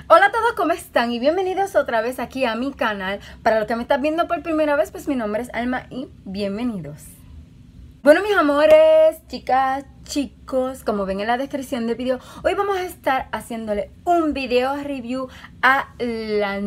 Hola a todos, ¿cómo están? Y bienvenidos otra vez aquí a mi canal. Para los que me están viendo por primera vez, pues mi nombre es Alma y bienvenidos. Bueno, mis amores, chicas, chicos, como ven en la descripción del video, hoy vamos a estar haciéndole un video review a la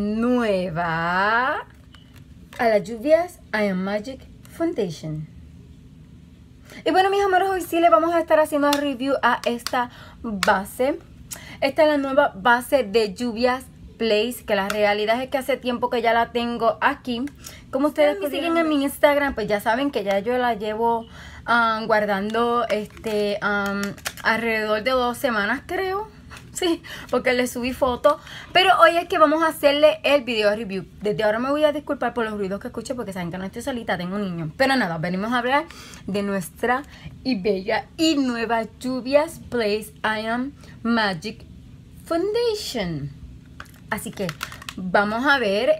Juvia's I Am Magic Foundation. Y bueno, mis amores, hoy sí le vamos a estar haciendo review a esta base. Esta es la nueva base de Juvia's Place, que la realidad es que hace tiempo que ya la tengo aquí. Como ustedes me siguen en mi Instagram, pues ya saben que ya yo la llevo guardando alrededor de 2 semanas, creo. Sí, porque le subí fotos. Pero hoy es que vamos a hacerle el video review. Desde ahora me voy a disculpar por los ruidos que escucho, porque saben que no estoy solita, tengo un niño. Pero nada, venimos a hablar de nuestra y bella y nueva Juvia's Place I Am Magic Foundation. Así que vamos a ver,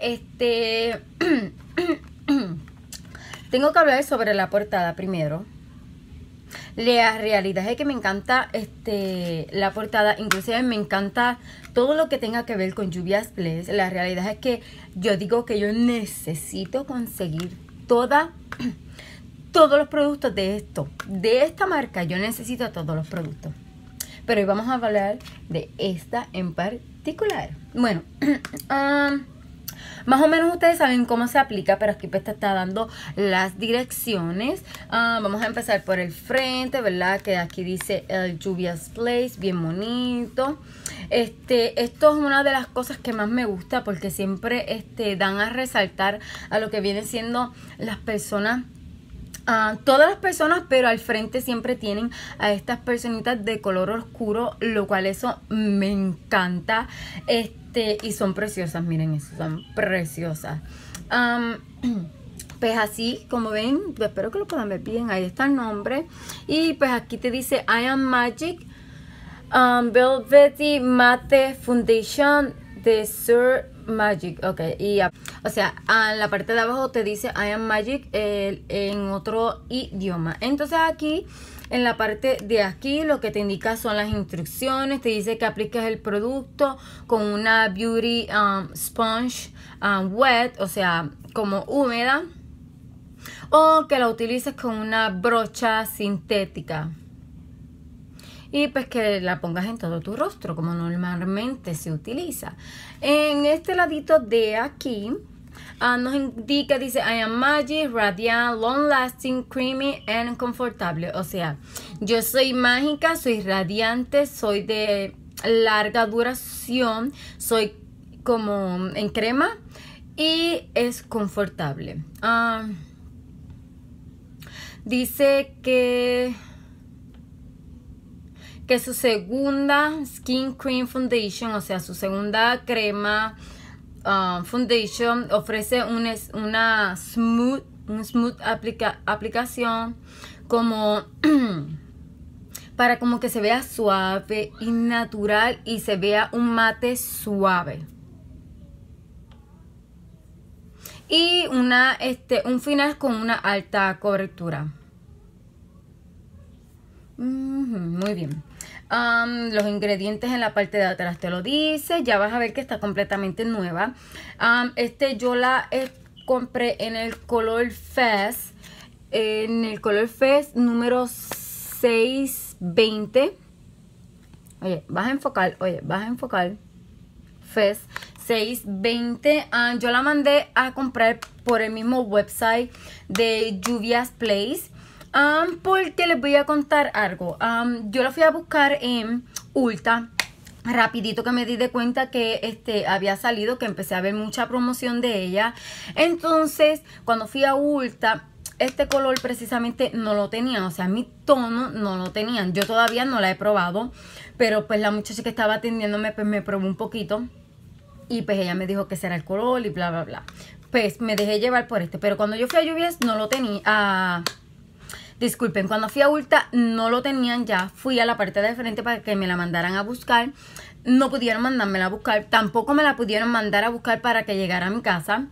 tengo que hablar sobre la portada primero. La realidad es que me encanta la portada, inclusive me encanta todo lo que tenga que ver con Juvia's Place. La realidad es que yo digo que yo necesito conseguir todos los productos de esta marca. Yo necesito todos los productos. Pero hoy vamos a hablar de esta en particular. Bueno, más o menos ustedes saben cómo se aplica, pero aquí pues te está dando las direcciones. Vamos a empezar por el frente, ¿verdad? Que aquí dice el Juvia's Place, bien bonito. Esto es una de las cosas que más me gusta, porque siempre dan a resaltar a lo que vienen siendo las personas. Todas las personas, pero al frente siempre tienen a estas personitas de color oscuro, lo cual eso me encanta. Y son preciosas, miren eso, son preciosas. Pues así, como ven, espero que lo puedan ver bien, ahí está el nombre. Y pues aquí te dice I Am Magic Velvety Matte Foundation de Sir Magic. Ok, y o sea, en la parte de abajo te dice I Am Magic en otro idioma. Entonces aquí, en la parte de aquí, lo que te indica son las instrucciones. Te dice que apliques el producto con una Beauty Sponge wet, o sea, como húmeda, o que la utilices con una brocha sintética. Y pues que la pongas en todo tu rostro, como normalmente se utiliza. En este ladito de aquí nos indica, dice I Am Magic, Radiant, Long Lasting, Creamy and Confortable. O sea, yo soy mágica, soy radiante, soy de larga duración, soy como en crema y es confortable. Dice que su segunda Skin Cream Foundation, o sea, su segunda crema foundation, ofrece una smooth aplicación como para como que se vea suave y natural y se vea un mate suave. Y un final con una alta cobertura. Muy bien. Los ingredientes en la parte de atrás te lo dice. Ya vas a ver que está completamente nueva. Yo la compré en el color Fest. En el color Fest número 620. Oye, vas a enfocar. Fest 620. Yo la mandé a comprar por el mismo website de Juvia's Place. Porque les voy a contar algo. Yo la fui a buscar en Ulta. Rapidito que me di de cuenta que había salido, que empecé a ver mucha promoción de ella. Entonces, cuando fui a Ulta, este color precisamente no lo tenían. O sea, mi tono no lo tenían. Yo todavía no la he probado. Pero pues la muchacha que estaba atendiéndome, pues me probó un poquito. Y pues ella me dijo que ese era el color y bla, bla, bla. Pues me dejé llevar por Pero cuando yo fui a Juvia's no lo tenía. Disculpen, cuando fui a Ulta no lo tenían ya. Fui a la parte de frente para que me la mandaran a buscar. No pudieron mandármela a buscar. Tampoco me la pudieron mandar a buscar para que llegara a mi casa.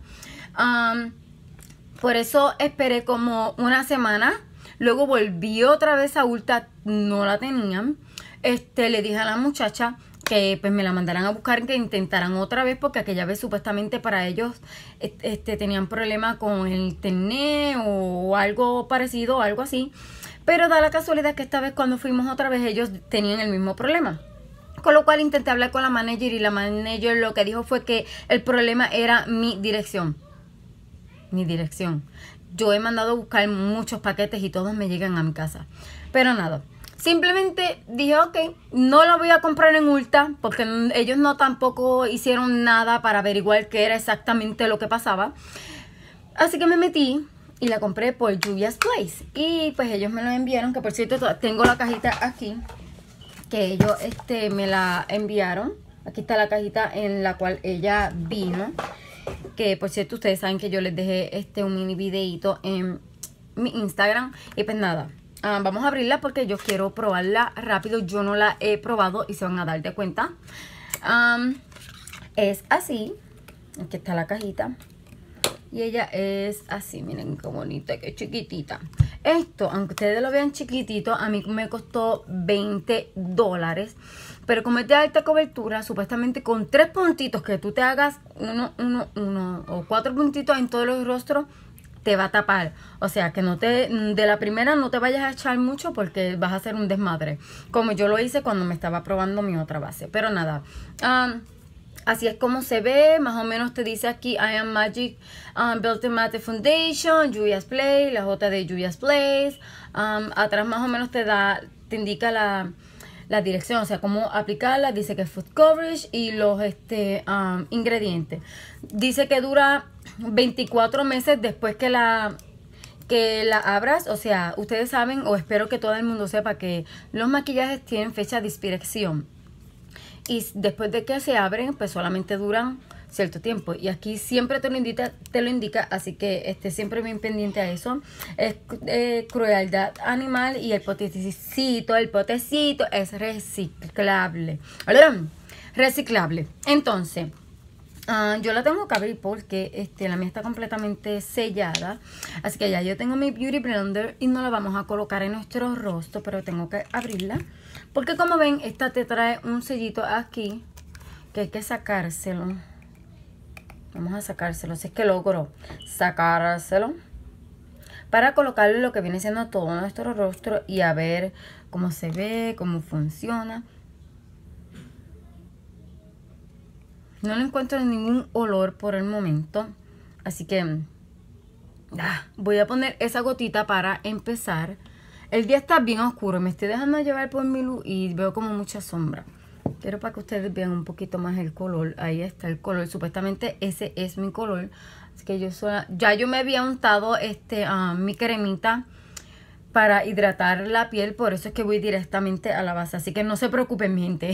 Por eso esperé como una semana. Luego volví otra vez a Ulta. No la tenían. Le dije a la muchacha que pues me la mandaran a buscar, que intentaran otra vez, porque aquella vez supuestamente para ellos tenían problema con el internet o algo parecido o algo así. Pero da la casualidad que esta vez cuando fuimos otra vez ellos tenían el mismo problema. Con lo cual intenté hablar con la manager y la manager lo que dijo fue que el problema era mi dirección. Mi dirección. Yo he mandado a buscar muchos paquetes y todos me llegan a mi casa. Pero nada. Simplemente dije, ok, no lo voy a comprar en Ulta porque ellos no tampoco hicieron nada para averiguar qué era exactamente lo que pasaba. Así que me metí y la compré por Juvia's Place. Y pues ellos me lo enviaron, que por cierto tengo la cajita aquí, que ellos me la enviaron. Aquí está la cajita en la cual ella vino. Que por cierto ustedes saben que yo les dejé un mini videito en mi Instagram. Y pues nada. Vamos a abrirla porque yo quiero probarla rápido. Yo no la he probado y se van a dar de cuenta. Es así. Aquí está la cajita. Y ella es así. Miren qué bonita, qué chiquitita. Esto, aunque ustedes lo vean chiquitito, a mí me costó $20. Pero como es de alta cobertura, supuestamente con 3 puntitos que tú te hagas, uno o 4 puntitos en todos los rostros, te va a tapar. O sea, que de la primera no te vayas a echar mucho porque vas a hacer un desmadre. Como yo lo hice cuando me estaba probando mi otra base. Pero nada, así es como se ve. Más o menos te dice aquí I Am Magic Built in Matte Foundation, Juvia's Place, la J de Juvia's Place. Atrás más o menos te indica la dirección, o sea, cómo aplicarla. Dice que es food coverage y los ingredientes. Dice que dura 24 meses después que la abras. O sea, ustedes saben, o espero que todo el mundo sepa, que los maquillajes tienen fecha de expiración. Y después de que se abren, pues solamente duran cierto tiempo. Y aquí siempre te lo indica, así que esté siempre bien pendiente a eso. Es crueldad animal y el potecito es reciclable. Reciclable. Entonces, yo la tengo que abrir porque la mía está completamente sellada. Así que ya yo tengo mi Beauty Blender y no la vamos a colocar en nuestro rostro, pero tengo que abrirla. Porque como ven, esta te trae un sellito aquí que hay que sacárselo. Vamos a sacárselo, si es que logro sacárselo. Para colocarle lo que viene siendo todo nuestro rostro y a ver cómo se ve, cómo funciona. No le encuentro ningún olor por el momento. Así que voy a poner esa gotita para empezar. El día está bien oscuro. Me estoy dejando llevar por mi luz y veo como mucha sombra. Quiero para que ustedes vean un poquito más el color. Ahí está el color. Supuestamente ese es mi color. Así que ya yo me había untado mi cremita para hidratar la piel. Por eso es que voy directamente a la base. Así que no se preocupen, mi gente.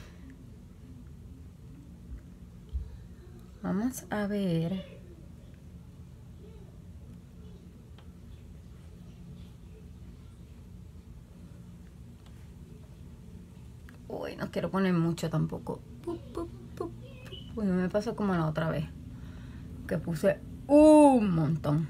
Vamos a ver. Uy, no quiero poner mucho tampoco. Uy, no me pasó como la otra vez, que puse un montón.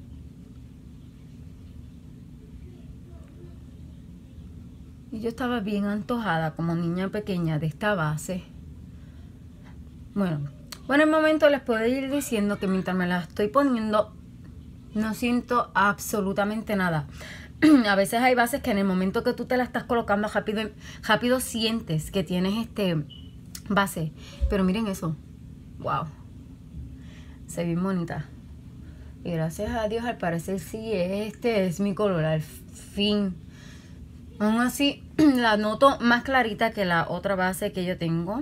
Y yo estaba bien antojada como niña pequeña de esta base. Bueno, en el momento les puedo ir diciendo que mientras me la estoy poniendo no siento absolutamente nada. A veces hay bases que en el momento que tú te la estás colocando rápido sientes que tienes base. Pero miren eso. Wow. Se ve bien bonita. Y gracias a Dios al parecer sí es mi color al fin. Aún así la noto más clarita que la otra base que yo tengo.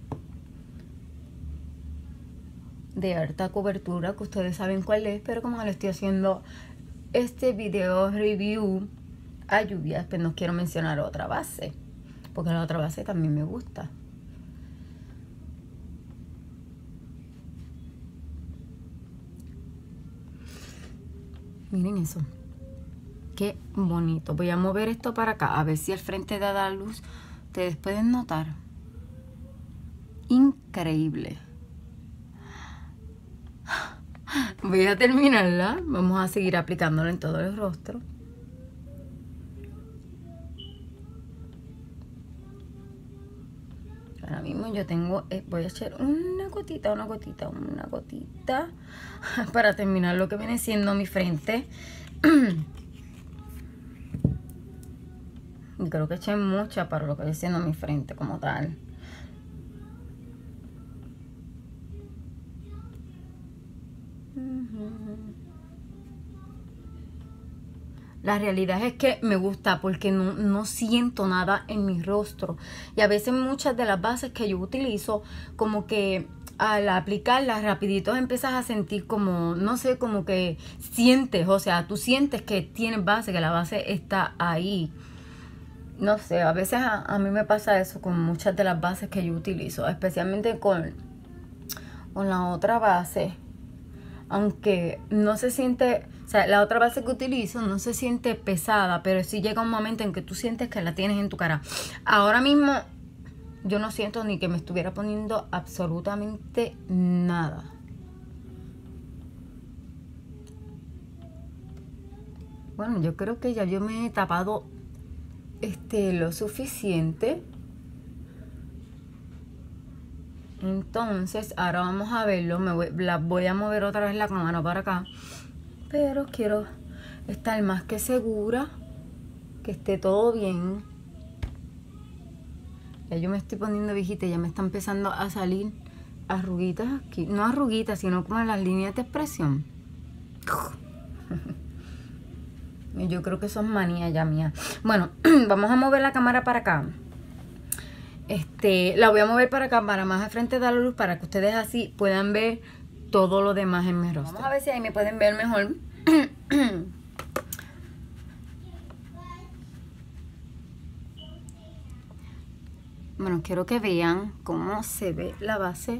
De alta cobertura, que ustedes saben cuál es. Pero como le estoy haciendo este video review a Juvia's, pues no quiero mencionar otra base, porque la otra base también me gusta. Miren eso, qué bonito. Voy a mover esto para acá, a ver si al frente da la luz. Ustedes pueden notar. Increíble. Voy a terminarla. Vamos a seguir aplicándola en todo el rostro. mismo yo tengo, voy a echar una gotita para terminar lo que viene siendo mi frente. Y creo que eché mucha para lo que viene siendo mi frente como tal. La realidad es que me gusta porque no siento nada en mi rostro. Y a veces muchas de las bases que yo utilizo, como que al aplicarlas rapidito empiezas a sentir como, no sé, como que sientes, o sea, tú sientes que tienes base, que la base está ahí. No sé, a veces a mí me pasa eso con muchas de las bases que yo utilizo, especialmente con la otra base. Aunque no se siente, o sea, la otra base que utilizo no se siente pesada, pero sí llega un momento en que tú sientes que la tienes en tu cara. Ahora mismo yo no siento ni que me estuviera poniendo absolutamente nada. Bueno, yo creo que ya yo me he tapado lo suficiente. Entonces, ahora vamos a verlo. Voy a mover otra vez la cámara para acá. Pero quiero estar más que segura que esté todo bien. Ya yo me estoy poniendo viejita, ya me están empezando a salir arruguitas aquí. No arruguitas, sino como en las líneas de expresión. Y yo creo que son manías ya mías. Bueno, vamos a mover la cámara para acá. La voy a mover para acá, para más al frente de la luz, para que ustedes así puedan ver todo lo demás en mi rostro. Vamos a ver si ahí me pueden ver mejor. Bueno, quiero que vean cómo se ve la base.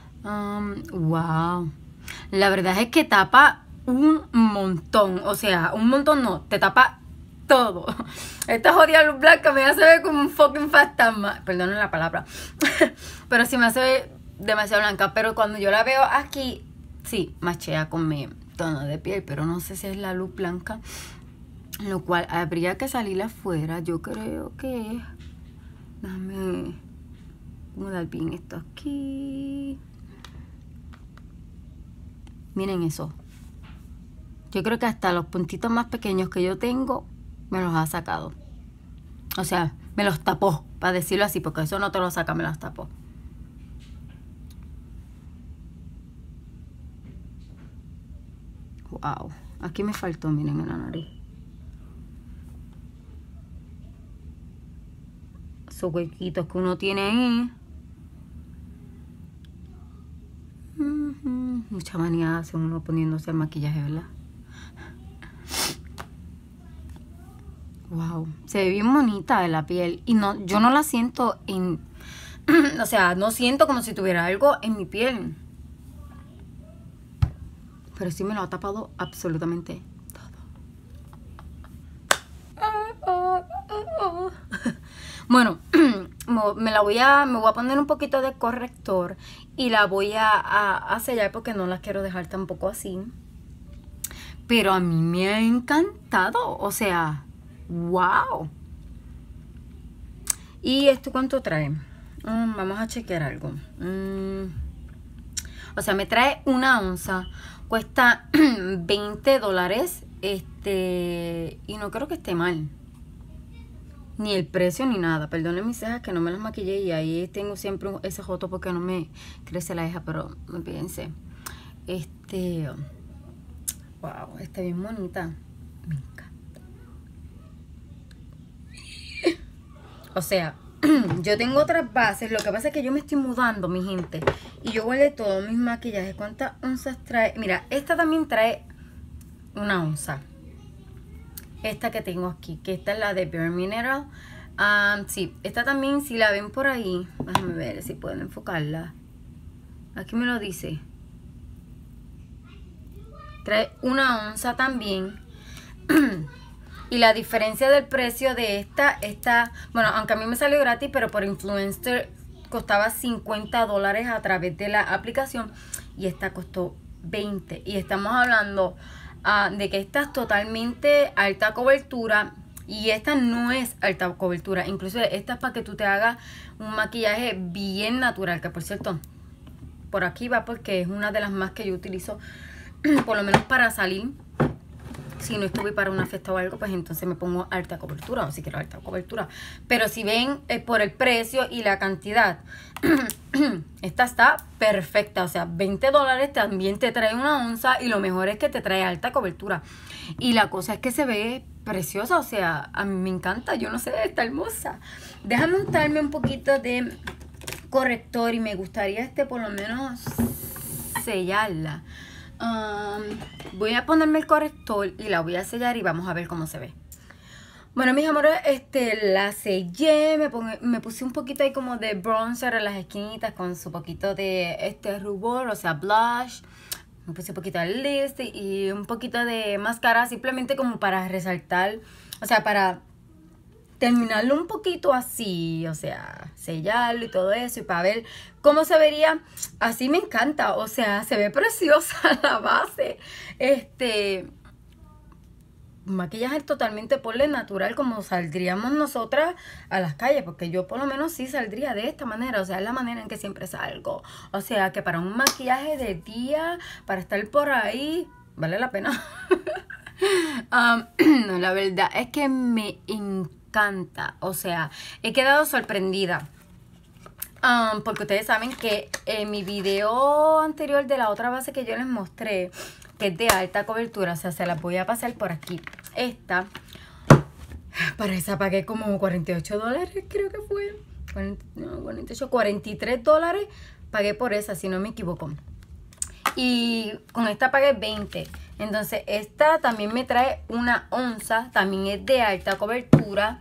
Wow. La verdad es que tapa un montón. O sea, un montón no, te tapa todo. Esta jodida luz blanca me hace ver como un fucking fantasma. Perdonen la palabra. Pero sí me hace ver demasiado blanca. Pero cuando yo la veo aquí, sí, machea con mi tono de piel. Pero no sé si es la luz blanca. Lo cual habría que salir afuera. Yo creo que... Déjame mudar bien esto aquí. Miren eso. Yo creo que hasta los puntitos más pequeños que yo tengo me los ha sacado. O sea, me los tapó, para decirlo así, porque eso no te lo saca, me los tapó. Wow. Aquí me faltó, miren, en la nariz. Esos huequitos que uno tiene ahí. Mucha manía hace uno poniéndose el maquillaje, ¿verdad? Wow, se ve bien bonita de la piel. Y no, yo no la siento en... o sea, no siento como si tuviera algo en mi piel. Pero sí me lo ha tapado absolutamente todo. Bueno, me voy a poner un poquito de corrector y la voy a sellar porque no la quiero dejar tampoco así. Pero a mí me ha encantado, o sea, wow. ¿Y esto cuánto trae? Vamos a chequear algo. O sea, me trae una onza, cuesta $20. Y no creo que esté mal. Ni el precio ni nada. Perdonen mis cejas que no me las maquillé y ahí tengo siempre ese joto porque no me crece la ceja, pero fíjense. Wow, está bien bonita. Me encanta. O sea, yo tengo otras bases. Lo que pasa es que yo me estoy mudando, mi gente. Y yo guardé todos mis maquillajes. ¿Cuántas onzas trae? Mira, esta también trae una onza. Esta que tengo aquí, que esta es la de Bare Mineral. Sí, esta también, si la ven por ahí, déjame ver si pueden enfocarla. Aquí me lo dice. Trae una onza también. Y la diferencia del precio de esta, bueno, aunque a mí me salió gratis, pero por influencer costaba $50 a través de la aplicación. Y esta costó 20. Y estamos hablando... de que esta es totalmente alta cobertura, Y esta no es alta cobertura. Incluso esta es para que tú te hagas un maquillaje bien natural. Que por cierto, por aquí va porque es una de las más que yo utilizo. Por lo menos para salir. Si no estuve para una fiesta o algo, pues entonces me pongo alta cobertura. O si quiero alta cobertura. Pero si ven por el precio y la cantidad, esta está perfecta. O sea, $20 también te trae una onza. Y lo mejor es que te trae alta cobertura. Y la cosa es que se ve preciosa. O sea, a mí me encanta. Yo no sé, está hermosa. Déjame untarme un poquito de corrector. Y me gustaría por lo menos sellarla. Voy a ponerme el corrector y la voy a sellar y vamos a ver cómo se ve. Bueno, mis amores, la sellé, me puse un poquito ahí como de bronzer en las esquinitas con su poquito de rubor, o sea, blush. Me puse un poquito de lipstick y un poquito de máscara simplemente como para resaltar, o sea, para terminarlo un poquito así, o sea, sellarlo y todo eso y para ver cómo se vería. Así me encanta, o sea, se ve preciosa la base. Maquillaje totalmente porle natural como saldríamos nosotras a las calles, porque yo por lo menos sí saldría de esta manera, o sea, es la manera en que siempre salgo. O sea, que para un maquillaje de día, para estar por ahí, vale la pena. No, la verdad es que me encanta, o sea, he quedado sorprendida. Porque ustedes saben que en mi video anterior de la otra base que yo les mostré, que es de alta cobertura, o sea, se las voy a pasar por aquí. Esta, para esa pagué como $48, creo que fue. 48, $43 pagué por esa, si no me equivoco. Y con esta pagué 20. Entonces esta también me trae una onza, también es de alta cobertura.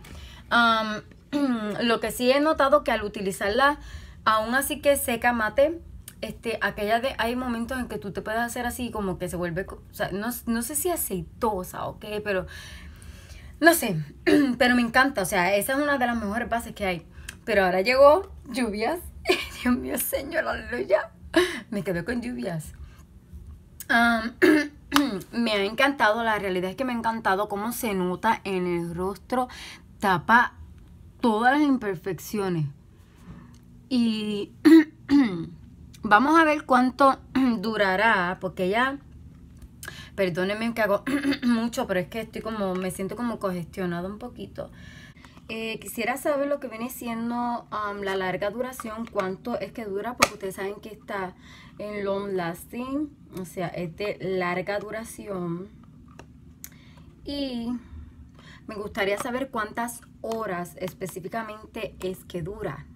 Lo que sí he notado que al utilizarla, aún así que seca mate, hay momentos en que tú te puedes hacer así como que se vuelve, o sea, no sé si aceitosa o qué, pero no sé, pero me encanta, o sea, esa es una de las mejores bases que hay. Pero ahora llegó lluvias, Dios mío, señor, aleluya, me quedé con lluvias. Me ha encantado, la realidad es que me ha encantado cómo se nota en el rostro, tapa todas las imperfecciones. Y vamos a ver cuánto durará, porque ya, perdónenme que hago mucho, pero es que me siento como congestionada un poquito. Quisiera saber lo que viene siendo la larga duración, cuánto es que dura, porque ustedes saben que está en long lasting, o sea, es de larga duración. Y me gustaría saber cuántas horas específicamente es que dura.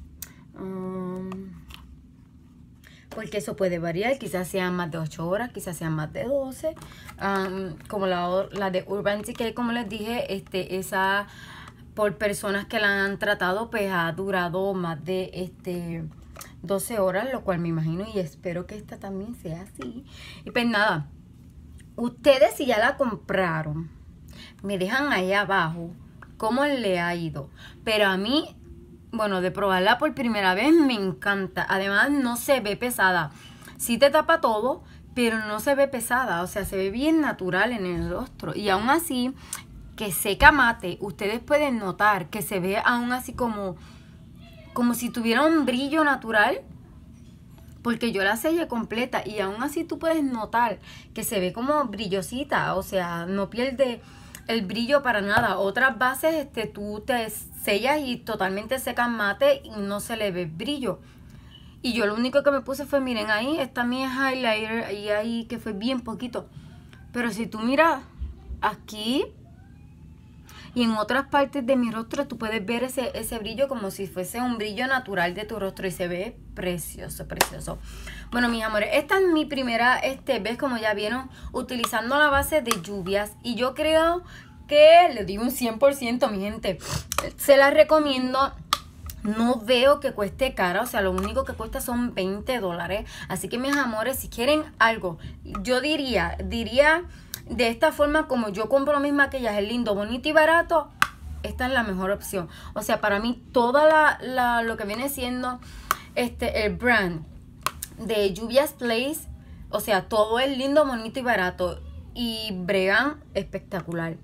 Porque eso puede variar, quizás sean más de 8 horas, quizás sean más de 12. Como la de Urban Decay, como les dije, esa por personas que la han tratado, pues ha durado más de 12 horas, lo cual me imagino y espero que esta también sea así. Y pues nada, ustedes si ya la compraron, me dejan ahí abajo cómo le ha ido. Pero a mí, bueno, de probarla por primera vez me encanta. Además no se ve pesada. Sí te tapa todo, pero no se ve pesada. O sea, se ve bien natural en el rostro. Y aún así, que seca mate, ustedes pueden notar que se ve aún así como si tuviera un brillo natural. Porque yo la sellé completa y aún así tú puedes notar que se ve como brillosita. O sea, no pierde el brillo para nada. Otras bases tú te sellas y totalmente secan mate y no se le ve brillo. Y yo lo único que me puse fue, miren ahí, está mi highlighter y ahí que fue bien poquito. Pero si tú miras aquí y en otras partes de mi rostro, tú puedes ver ese brillo como si fuese un brillo natural de tu rostro y se ve precioso, precioso. Bueno, mis amores, esta es mi primera vez, como ya vieron, utilizando la base de lluvias. Y yo creo que le doy un 100%, mi gente. Se la recomiendo. No veo que cueste cara, o sea, lo único que cuesta son $20. Así que, mis amores, si quieren algo, yo diría de esta forma, como yo compro mis maquillajes lindo, bonito y barato, esta es la mejor opción. O sea, para mí, toda lo que viene siendo el brand de Juvia's Place, o sea, todo es lindo, bonito y barato. Y bregan espectacular.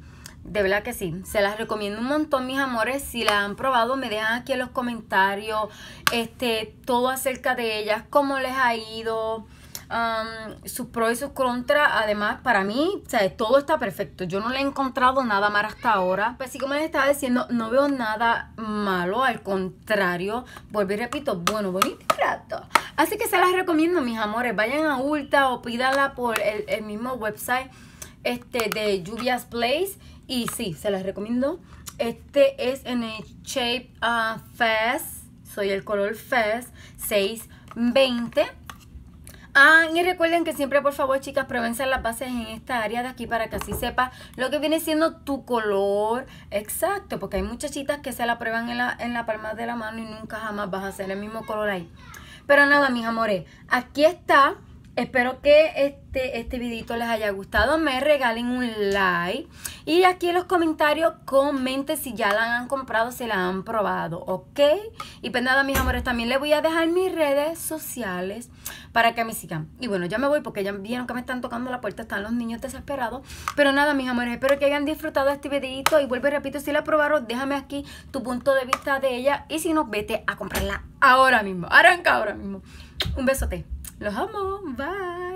De verdad que sí, se las recomiendo un montón, mis amores. Si la han probado, me dejan aquí en los comentarios todo acerca de ellas, cómo les ha ido, sus pros y sus contras. Además, para mí, o sea, todo está perfecto. Yo no le he encontrado nada mal hasta ahora. Pues así como les estaba diciendo, no veo nada malo, al contrario, vuelvo y repito, bueno, bonito y grato. Así que se las recomiendo, mis amores. Vayan a Ulta o pídanla por el mismo website de Juvia's Place. Y sí, se las recomiendo. Este es en el shape Fez. Soy el color Fez 620. Y recuerden que siempre, por favor, chicas, pruébense las bases en esta área de aquí para que así sepas lo que viene siendo tu color exacto. Porque hay muchachitas que se la prueban en la palma de la mano y nunca jamás vas a hacer el mismo color ahí. Pero nada, mis amores, aquí está. Espero que este videito les haya gustado. Me regalen un like. Y aquí en los comentarios comenten si ya la han comprado, si la han probado, ¿ok? Y pues nada, mis amores, también les voy a dejar mis redes sociales para que me sigan. Y bueno, ya me voy porque ya vieron que me están tocando la puerta. Están los niños desesperados. Pero nada, mis amores, espero que hayan disfrutado este videito. Y vuelvo y repito, si la probaron, déjame aquí tu punto de vista de ella. Y si no, vete a comprarla ahora mismo. Arranca ahora mismo. Un besote. Los amo. Bye.